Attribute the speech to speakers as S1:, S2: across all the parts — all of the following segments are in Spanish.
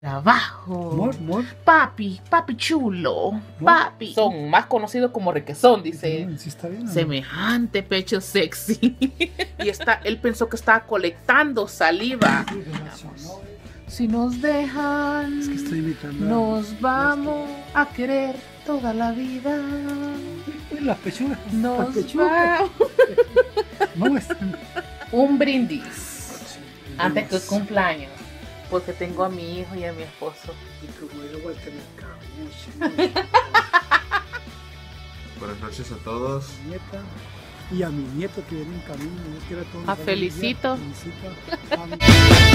S1: Trabajo.
S2: Mor.
S1: Papi chulo. Papi. Son más conocidos como requesón, dice.
S2: Sí, está bien, ¿no?
S1: Semejante pecho sexy. Y él pensó que estaba colectando saliva. Si nos dejan,
S2: Es que estoy imitando.
S1: nos vamos a querer toda la vida.
S2: Las pechugas.
S1: Nos
S2: Las pechugas.
S1: vamos. Un brindis antes que cumpleaños. Porque tengo a mi hijo y a mi esposo.
S2: Y como yo voy a tener cabucha.
S3: Buenas noches a todos.
S2: Mi nieta y a mi nieto que viene en camino. Yo quiero a todos los
S1: Felicito.
S2: Felicito a mi...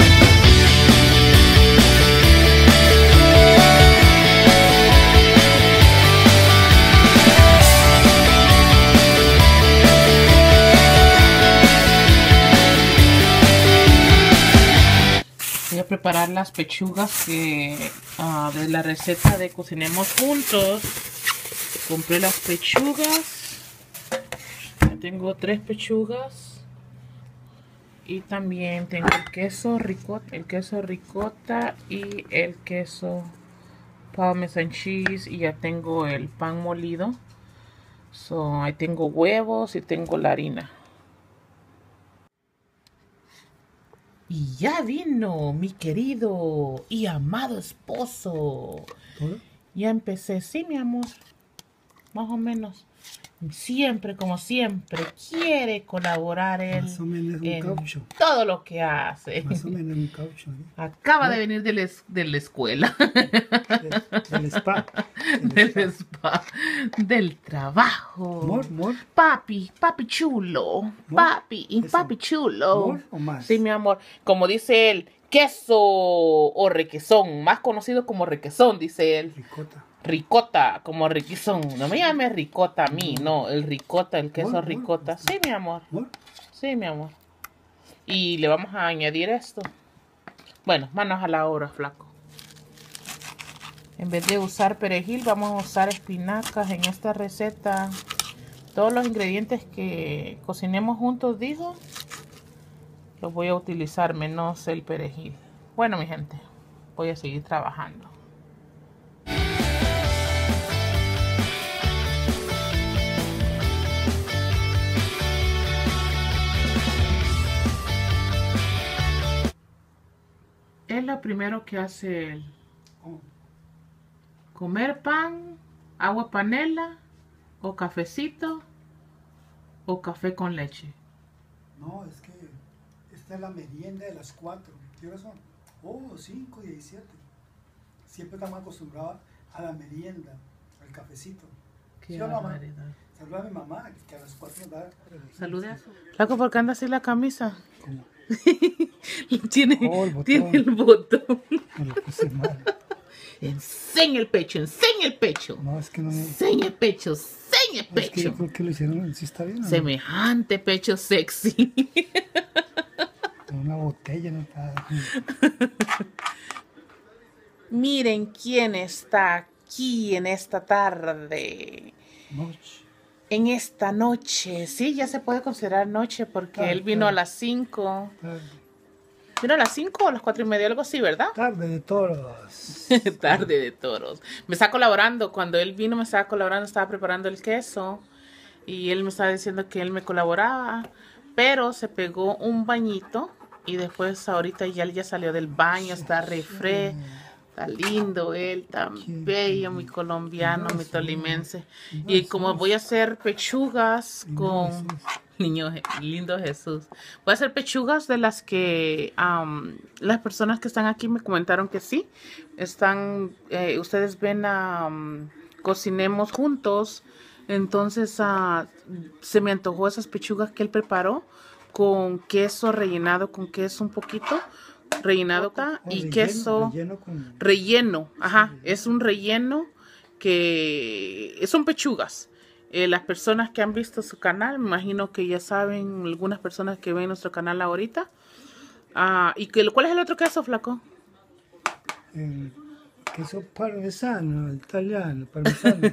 S1: Voy a preparar las pechugas de la receta de Cocinemos Juntos. Compré las pechugas. Ya tengo 3 pechugas. Y también tengo el queso ricota y el queso parmesan cheese. Y ya tengo el pan molido. Ahí tengo huevos y tengo la harina. Y ya vino mi querido y amado esposo.
S2: ¿Todo?
S1: Ya empecé, sí, mi amor. Más o menos. Siempre, como siempre, quiere colaborar él.
S2: Más o menos un caucho.
S1: Todo lo que hace.
S2: Más o menos un caucho.
S1: Acaba de venir de la escuela.
S2: Del spa.
S1: Del spa. Del trabajo.
S2: Mor.
S1: Papi chulo. Papi chulo.
S2: ¿Mor o más?
S1: Sí, mi amor. Como dice él, queso o requesón. Más conocido como requesón, dice él. Ricota, como requesón. No me llames ricota a mí, no. El ricota, el queso ricota. Sí, mi amor. Sí, mi amor. Y le vamos a añadir esto. Bueno, manos a la obra, flaco. En vez de usar perejil, vamos a usar espinacas en esta receta. Todos los ingredientes que cocinemos juntos, dijo, los voy a utilizar, menos el perejil. Bueno, mi gente, voy a seguir trabajando. Es lo primero que hace él. Comer pan, agua panela, o cafecito, o café con leche.
S2: No, es que esta es la merienda de las 4. ¿Qué horas son? 5:17. Siempre estamos acostumbrados a la merienda, al cafecito.
S1: Qué
S2: barbaridad. Saluda a mi mamá, que a las 4 nos da.
S1: Salude a su... Flaco, ¿por qué anda así la camisa?
S2: ¿Cómo?
S1: Tiene el botón.
S2: Me lo puse mal.
S1: Enseña el pecho, enseña el pecho.
S2: No, es que no me...
S1: Enseña el pecho, enseña el pecho.
S2: Es que yo creo que lo hicieron, sí está bien, ¿no?
S1: Semejante pecho sexy.
S2: Una botella no está...
S1: Miren quién está aquí en esta tarde.
S2: Noche.
S1: En esta noche. Sí, ya se puede considerar noche porque él vino a las 5. ¿Vino a las 5 o a las 4:30? Algo así, ¿verdad?
S2: Tarde de toros.
S1: Tarde de toros. Me está colaborando. Cuando él vino me estaba colaborando, estaba preparando el queso. Y él me estaba diciendo que él me colaboraba. Pero se pegó un bañito. Y después ahorita ya salió del baño. Está está lindo él, tan bello, mi colombiano, mi tolimense. Y como voy a hacer pechugas con... Lindo Jesús. Voy a hacer pechugas de las que las personas que están aquí me comentaron que sí. Ustedes ven Cocinemos Juntos. Entonces se me antojó esas pechugas que él preparó con queso rellenado, con queso un poquito rellenado acá y queso relleno. Ajá, es un relleno que son pechugas. Las personas que han visto su canal, me imagino que ya saben, algunas personas que ven nuestro canal ahorita. ¿Cuál es el otro queso, flaco?
S2: El queso parmesano, italiano, parmesano.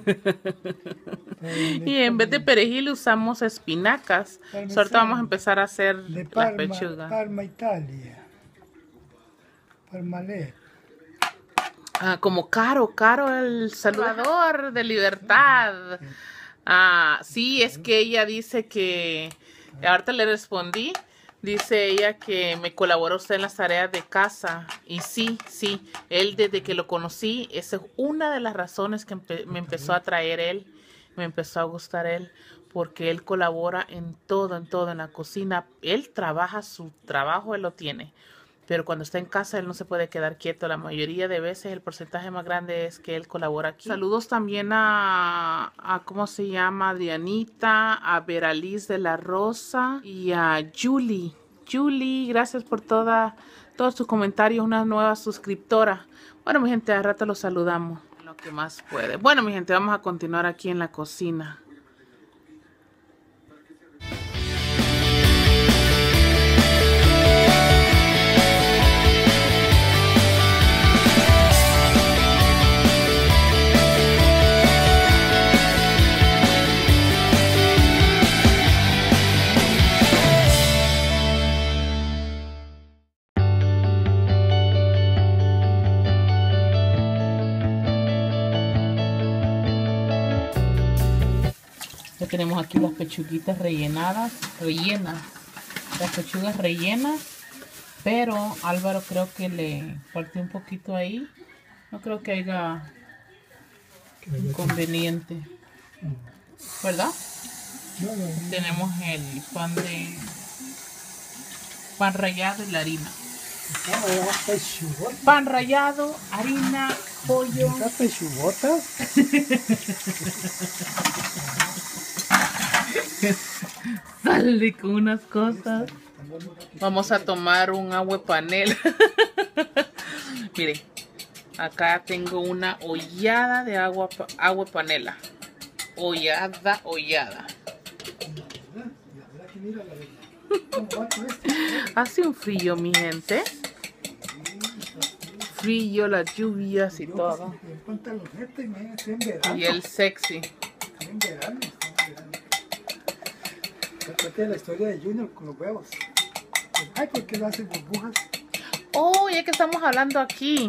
S1: Y en vez de perejil usamos espinacas. Ahorita vamos a empezar a hacer las pechugas.
S2: Parma, Italia. Parmalé.
S1: como Caro el Salvador de Libertad. Sí, es que ella dice que, ahorita le respondí, dice ella que me colaboró usted en las tareas de casa. Y sí, él desde que lo conocí, esa es una de las razones que me empezó a atraer él, me empezó a gustar él, porque él colabora en todo, en la cocina. Él trabaja su trabajo, él lo tiene. Pero cuando está en casa, él no se puede quedar quieto. La mayoría de veces, el porcentaje más grande es que él colabora aquí. Saludos también a ¿cómo se llama? Adrianita, a Veraliz de la Rosa y a Julie. Julie, gracias por todos tus comentarios. Una nueva suscriptora. Bueno, mi gente, a rato los saludamos. Lo que más puede. Bueno, mi gente, vamos a continuar aquí en la cocina. Ya tenemos aquí las pechuguitas rellenas, las pechugas rellenas, pero Álvaro creo que le faltó un poquito ahí, no creo que haya inconveniente, ¿verdad?
S2: No.
S1: Tenemos el pan rallado y la harina. Pan rallado, harina, pollo.
S2: ¿Esta pechugota?
S1: Sale con unas cosas. Vamos a tomar un agua panela. Miren, acá tengo una ollada de agua panela. Ollada. Hace un frío, mi gente. Frío, las lluvias y todo. Y el sexy.
S2: Cuéntate la historia de Junior con los huevos. Ay, ¿por qué lo hacen burbujas?
S1: Oh, ya que estamos hablando aquí,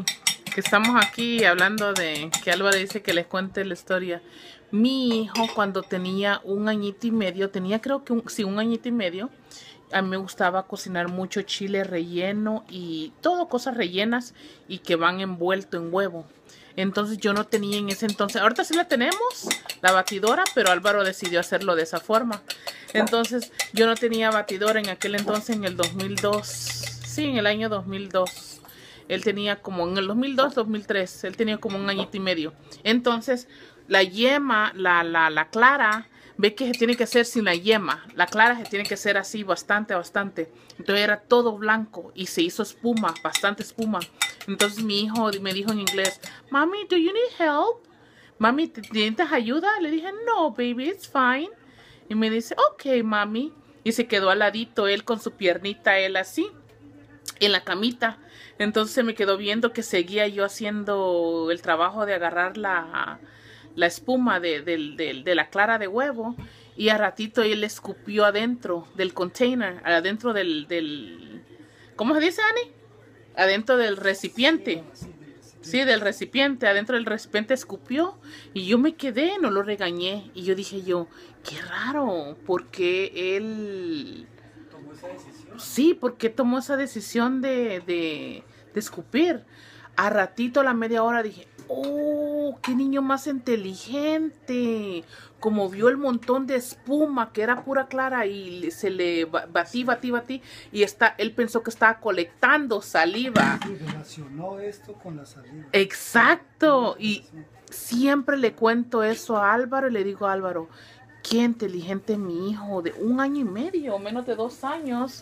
S1: hablando de que Álvaro dice que les cuente la historia. Mi hijo cuando tenía un añito y medio, creo que un añito y medio, a mí me gustaba cocinar mucho chile relleno y todo cosas rellenas y que van envuelto en huevo. Entonces yo no tenía en ese entonces, ahorita sí la tenemos, la batidora, pero Álvaro decidió hacerlo de esa forma. Entonces yo no tenía batidora en aquel entonces, en el 2002, sí, en el año 2002. Él tenía como, en el 2002, 2003, él tenía como un añito y medio. Entonces la yema, la clara, ve que se tiene que hacer sin la yema. La clara se tiene que hacer así bastante. Entonces era todo blanco y se hizo espuma, bastante espuma. Entonces mi hijo me dijo en inglés, Mami, do you need help? Mami, ¿necesitas ayuda? Le dije, no, baby, it's fine. Y me dice, ok, mami. Y se quedó al ladito él con su piernita, él así, en la camita. Entonces se me quedó viendo que seguía yo haciendo el trabajo de agarrar la espuma de la clara de huevo, y a ratito él escupió adentro del container, adentro del ¿cómo se dice, Ani? Adentro del recipiente. Sí, del recipiente, adentro del recipiente escupió, y yo me quedé, no lo regañé, y yo dije qué raro, porque él tomó esa decisión. Sí, porque tomó esa decisión de escupir. A ratito, a la media hora, dije, oh, qué niño más inteligente. Como vio el montón de espuma que era pura clara y se le batí. Y él pensó que estaba colectando saliva.
S2: Y relacionó esto con la saliva.
S1: Exacto. Y siempre le cuento eso a Álvaro y le digo a Álvaro, qué inteligente mi hijo de 1 año y medio, menos de 2 años.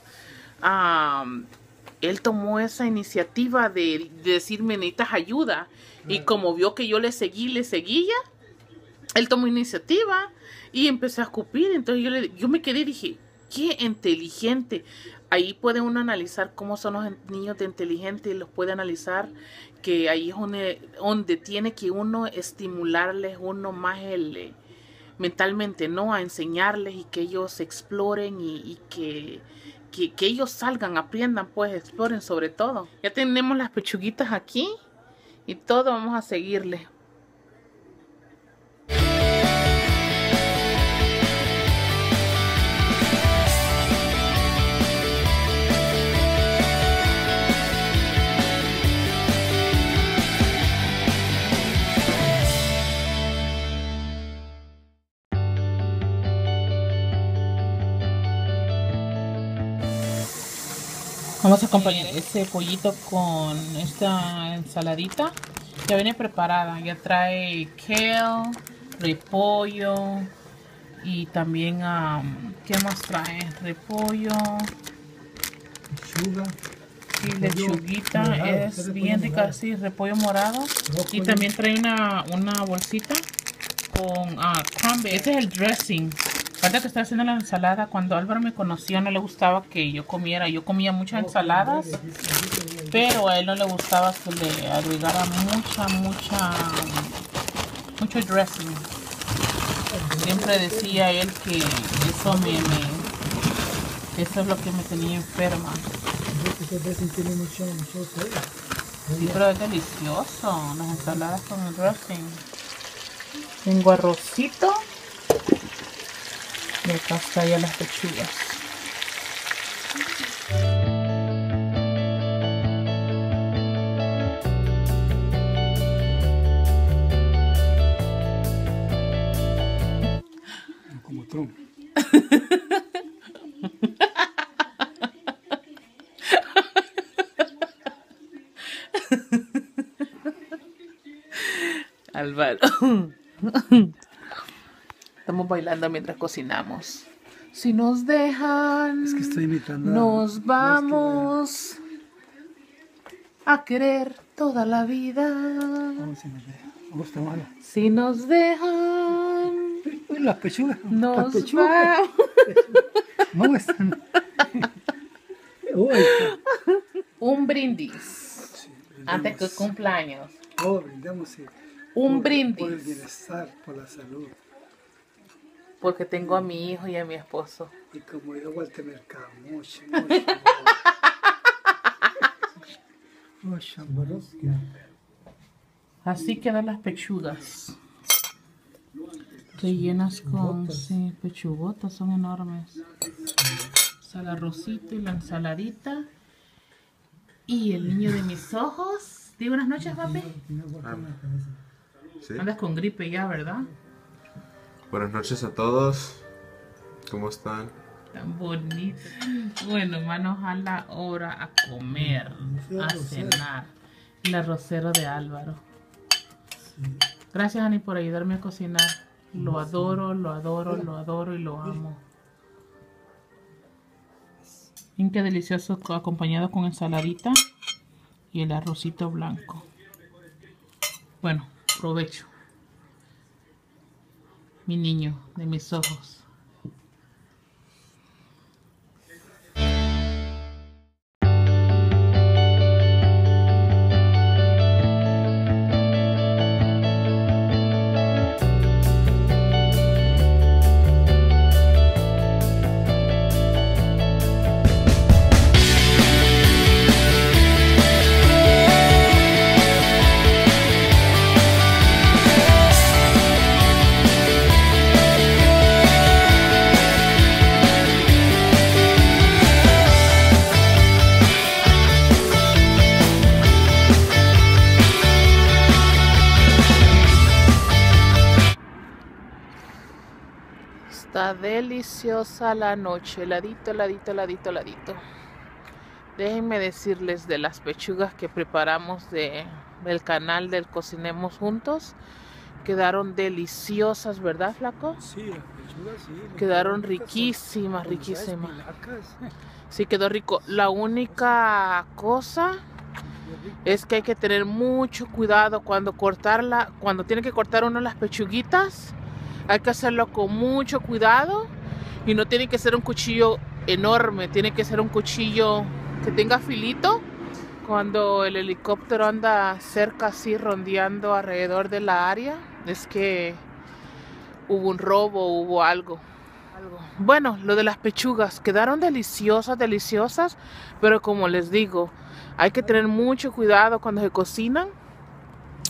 S1: Él tomó esa iniciativa de decirme, necesitas ayuda. Y como vio que yo le seguía, él tomó iniciativa y empecé a escupir. Entonces yo me quedé y dije, qué inteligente. Ahí puede uno analizar cómo son los niños de inteligentes, los puede analizar, que ahí es donde tiene que uno estimularles uno más mentalmente, ¿no? A enseñarles y que ellos exploren y que ellos salgan, aprendan, pues exploren sobre todo. Ya tenemos las pechuguitas aquí y todo vamos a seguirle. Vamos a acompañar ese pollito con esta ensaladita. Ya viene preparada, ya trae kale, repollo y también, ¿qué más trae? Repollo,
S2: Lechuga.
S1: y lechuguita,
S2: morado,
S1: es bien rica,
S2: morado.
S1: sí, repollo morado. Y también trae una bolsita con cranberry. Ese es el dressing. Ahorita que estoy haciendo la ensalada, cuando Álvaro me conoció no le gustaba que yo comiera. Yo comía muchas ensaladas, pero a él no le gustaba que le agregara mucho dressing. Siempre decía él que eso es lo que me tenía enferma. Sí, pero es delicioso, las ensaladas con el dressing. Tengo arrocito. Y acá está ya las pechugas.
S2: Como Trump.
S1: Álvaro. Estamos bailando mientras cocinamos. Si nos dejan,
S2: Es que estoy imitando
S1: nos vamos a querer toda la vida.
S2: Vamos a imitar. Vamos a tomarlo.
S1: Si nos dejan,
S2: Uy, las pechugas.
S1: nos
S2: Las pechugas.
S1: vamos.
S2: No están. Uy,
S1: Un brindis.
S2: sí,
S1: Antes que cumpleaños.
S2: oh, brindamos, sí.
S1: Un
S2: Por el
S1: brindis.
S2: bienestar, por la salud.
S1: Porque tengo a mi hijo y a mi esposo.
S2: Y como yo Walter Mercado, mucho. Mucho.
S1: Así quedan las pechugas. Rellenas con, sí, pechugotas, son enormes. El arrocito y la ensaladita. Y el niño de mis ojos. Di buenas noches, papi.
S3: ¿Sí?
S1: Andas con gripe ya, ¿verdad?
S3: Buenas noches a todos. ¿Cómo están?
S1: Tan bonito. Bueno, manos a la hora a comer, a cenar. El arrocero de Álvaro. Gracias, Ani, por ayudarme a cocinar. Lo adoro, lo adoro, lo adoro y lo amo. Miren qué delicioso, acompañado con ensaladita y el arrocito blanco. Bueno, provecho. Mi niño de mis ojos. Está deliciosa la noche, heladito, heladito, heladito, heladito. Déjenme decirles de las pechugas que preparamos del canal del Cocinemos Juntos. Quedaron deliciosas, ¿verdad, flaco?
S2: Sí, las pechugas, sí.
S1: Quedaron riquísimas,
S2: Con
S1: riquísimas.
S2: espinacas.
S1: Sí, quedó rico. La única cosa es que hay que tener mucho cuidado cuando tiene que cortar uno las pechuguitas. Hay que hacerlo con mucho cuidado y no tiene que ser un cuchillo enorme, tiene que ser un cuchillo que tenga filito. Cuando el helicóptero anda cerca así rondeando alrededor de la área, es que hubo un robo, hubo algo. Bueno, lo de las pechugas quedaron deliciosas, deliciosas, pero como les digo, hay que tener mucho cuidado cuando se cocinan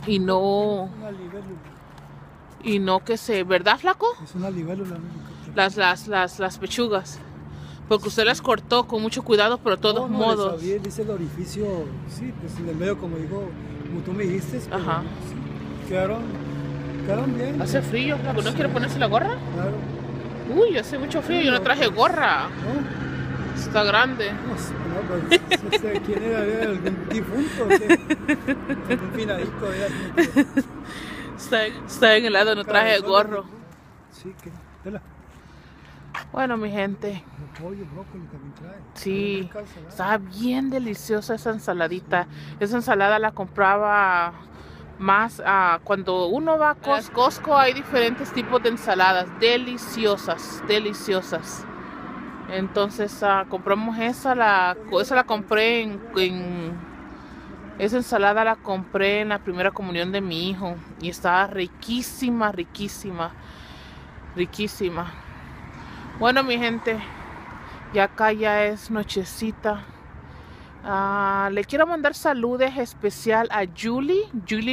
S1: Y no,
S2: Una libélula.
S1: y no que se, ¿verdad, flaco?
S2: Es una libélula.
S1: Las pechugas. Porque usted las cortó con mucho cuidado, pero de todos
S2: no,
S1: modos.
S2: Le dice el orificio, sí, pues en el medio, como digo, como tú me dijiste, pero
S1: Ajá.
S2: sí, quedaron bien.
S1: Hace frío, flaco. ¿No quiere ponerse la gorra?
S2: Claro.
S1: Uy, hace mucho frío. Yo no traje gorra.
S2: ¿No?
S1: Está grande.
S2: Pues, ¿quién era? ¿Era algún difunto? Un finadito.
S1: Está en helado, no traje gorro.
S2: Sí, que. Vela.
S1: Bueno, mi gente.
S2: Pollo, brócoli también trae.
S1: Sí, estaba bien deliciosa esa ensaladita. Esa ensalada la compraba más cuando uno va a Costco. Hay diferentes tipos de ensaladas deliciosas, deliciosas. Entonces compramos esa la compré esa ensalada la compré en la primera comunión de mi hijo y estaba riquísima, riquísima, riquísima. Bueno, mi gente, ya acá ya es nochecita. Le quiero mandar saludos especial a Julie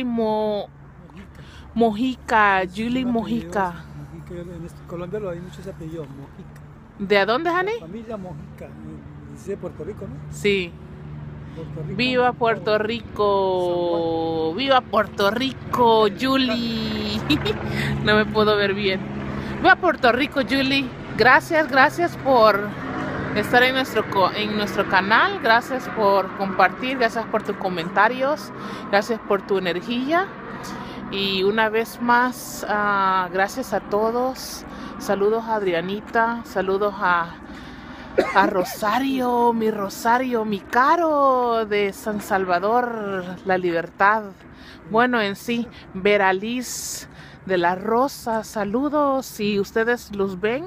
S1: Mojica. Julie Mojica.
S2: En Colombia hay muchos apellidos, Mojica.
S1: ¿De dónde, Jani?
S2: Familia Mojica, de Puerto Rico, ¿no?
S1: Sí.
S2: Puerto Rico.
S1: Viva Puerto Rico. Viva Puerto Rico, Julie. No me puedo ver bien. Viva Puerto Rico, Julie. Gracias por estar en nuestro canal. Gracias por compartir. Gracias por tus comentarios. Gracias por tu energía. Y una vez más, gracias a todos. Saludos a Adrianita. Saludos a Rosario, mi Caro de San Salvador, La Libertad. Bueno, en sí, Veraliz de la Rosa. Saludos. Si ustedes los ven,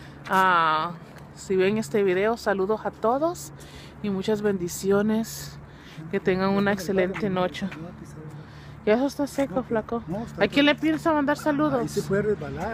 S1: si ven este video, saludos a todos y muchas bendiciones. Que tengan una excelente noche. Ya eso está seco, flaco. ¿A quién le piensa mandar saludos?
S2: Ahí se puede resbalar.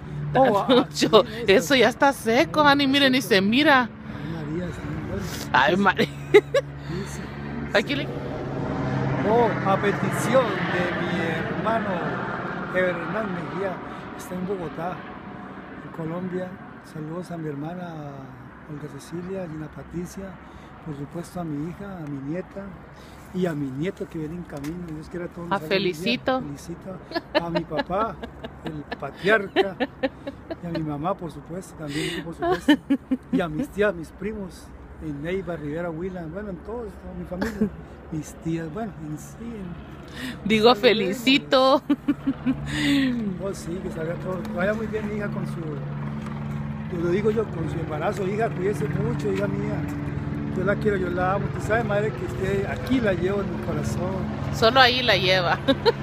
S1: Eso ya está seco, Ani, miren, ni se mira. Ay, María. Aquí le...
S2: A petición de mi hermano Hernán Mejía, está en Bogotá, en Colombia. Saludos a mi hermana Olga Cecilia, Gina Patricia, por supuesto a mi hija, a mi nieta y a mi nieto que viene en camino. Dios quiera todos los
S1: Felicito.
S2: Felicito a mi papá, el patriarca, y a mi mamá, por supuesto, también, por supuesto, y a mis tías, mis primos, en Neiva, Rivera, Huila, bueno, en toda mi familia, mis tías, bueno, en sí.
S1: Digo, felicito.
S2: Oh, sí, que salga todo. Vaya muy bien, mi hija, con su, lo digo yo, con su embarazo. Hija, cuídese mucho, hija mía. Yo la quiero, yo la amo. Tú sabes, madre, que usted aquí la llevo en mi corazón.
S1: Solo ahí la lleva.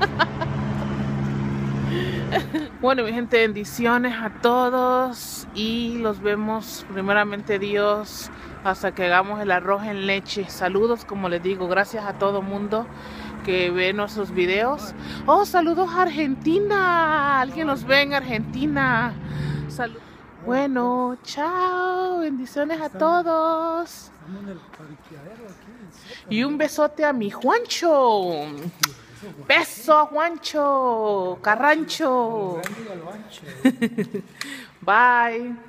S1: Bueno, mi gente, bendiciones a todos y los vemos primeramente Dios hasta que hagamos el arroz en leche. Saludos, como les digo, gracias a todo mundo que ve nuestros videos. Oh, saludos a Argentina. Alguien nos ve en Argentina. Saludos. Bueno, chao, bendiciones a todos. Y un besote a mi Juancho. Beso a Juancho Carrancho. Bye.